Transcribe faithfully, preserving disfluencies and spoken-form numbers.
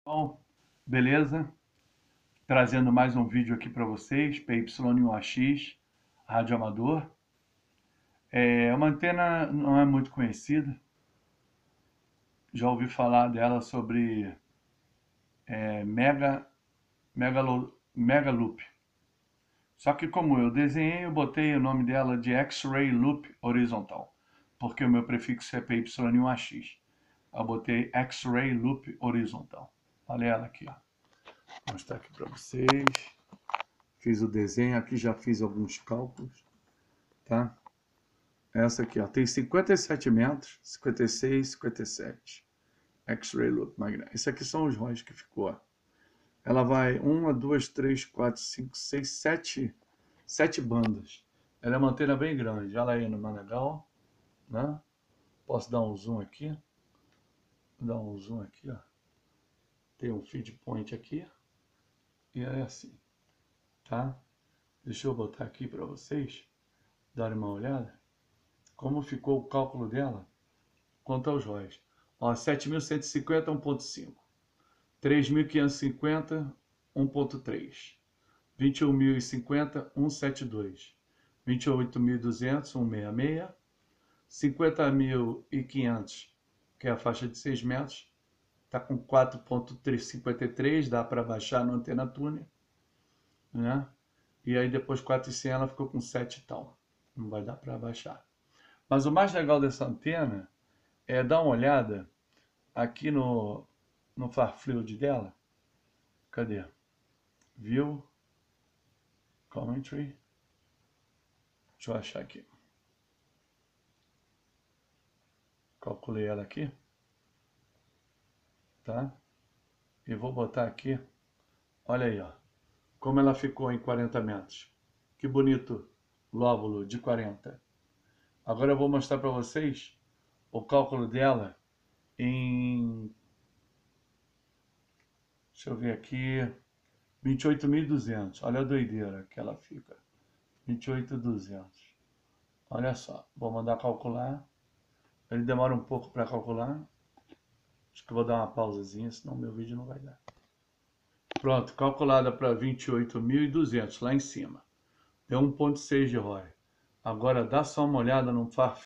Bom, beleza? Trazendo mais um vídeo aqui para vocês, P Y um A X, rádio amador. É uma antena não é muito conhecida. Já ouvi falar dela sobre é, Mega, Mega, Mega Loop. Só que como eu desenhei, eu botei o nome dela de X-Ray Loop horizontal, porque o meu prefixo é P Y um A X. Eu botei X-Ray Loop horizontal. Olha ela aqui, ó. Vou mostrar aqui para vocês. Fiz o desenho, aqui já fiz alguns cálculos, tá? Essa aqui, ó, tem cinquenta e sete metros, cinquenta e seis, cinquenta e sete. X-Ray Loop magnético. Esses aqui são os róis que ficou, ó. Ela vai uma, duas, três, quatro, cinco, seis, sete, sete bandas. Ela é uma antena bem grande. Olha aí no Managal, né? Posso dar um zoom aqui. Vou dar um zoom aqui, ó. Tem um feed point aqui. E é assim, tá? Deixa eu botar aqui para vocês darem uma olhada como ficou o cálculo dela quanto aos róis. Ó, sete mil cento e cinquenta, um ponto cinco. três mil quinhentos e cinquenta, um ponto três. vinte e um mil e cinquenta, cento e setenta e dois. vinte e oito mil e duzentos, cento e sessenta e seis. cinquenta mil e quinhentos, que é a faixa de seis metros, está com quatro ponto cinquenta e três, dá para baixar no antena tuner, né? E aí depois quatro mil e cem ela ficou com sete e tal. Não vai dar para baixar. Mas o mais legal dessa antena é dar uma olhada aqui no, no far field dela. Cadê? View, Commentary. Deixa eu achar aqui. Calculei ela aqui. Tá? E vou botar aqui. Olha aí, ó. Como ela ficou em quarenta metros. Que bonito lóbulo de quarenta. Agora eu vou mostrar para vocês o cálculo dela em... Deixa eu ver aqui. vinte e oito mil e duzentos. Olha a doideira que ela fica. vinte e oito mil e duzentos. Olha só. Vou mandar calcular. Ele demora um pouco para calcular. Acho que eu vou dar uma pausazinha, senão meu vídeo não vai dar. Pronto, calculada para vinte e oito mil e duzentos lá em cima. Deu um ponto seis de R O I. Agora dá só uma olhada no far